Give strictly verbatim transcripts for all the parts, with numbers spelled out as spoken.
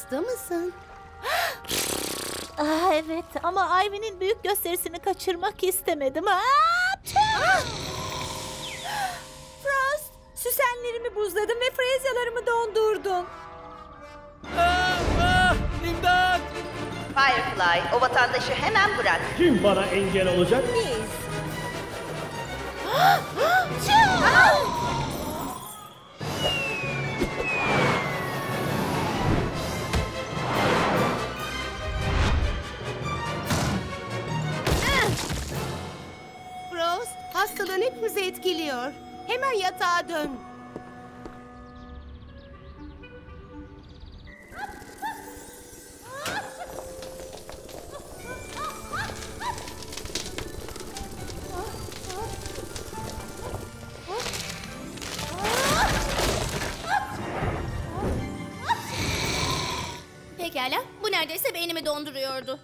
hasta mısın? Ah, evet ama Ivy'nin büyük gösterisini kaçırmak istemedim. Aa, tüh! Frost, süsenlerimi buzladın ve frezyalarımı dondurdun. Ah, ah, İmdat! Firefly, o vatandaşı hemen bırak. Kim bana engel olacak? Biz. Frost, hastalığın hepimizi etkiliyor. Hemen yatağa dön. Pekala, bu neredeyse beynimi donduruyordu.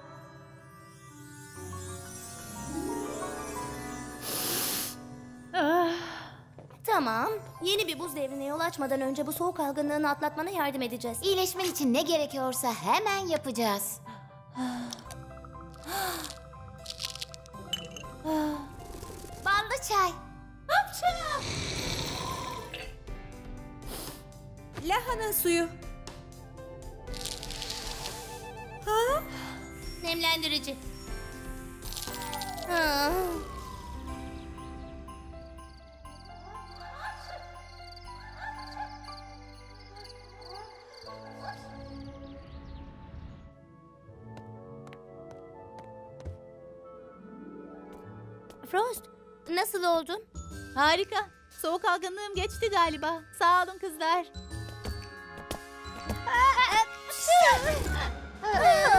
Ah, Tamam, yeni bir buz devrine yol açmadan önce bu soğuk algınlığını atlatmana yardım edeceğiz. İyileşmen için ne gerekiyorsa hemen yapacağız. Ballı çay. Lahana suyu. Ha? Nemlendirici. Ha. Frost, nasıl oldun? harika. Soğuk algınlığım geçti galiba. Sağ olun kızlar. Aa!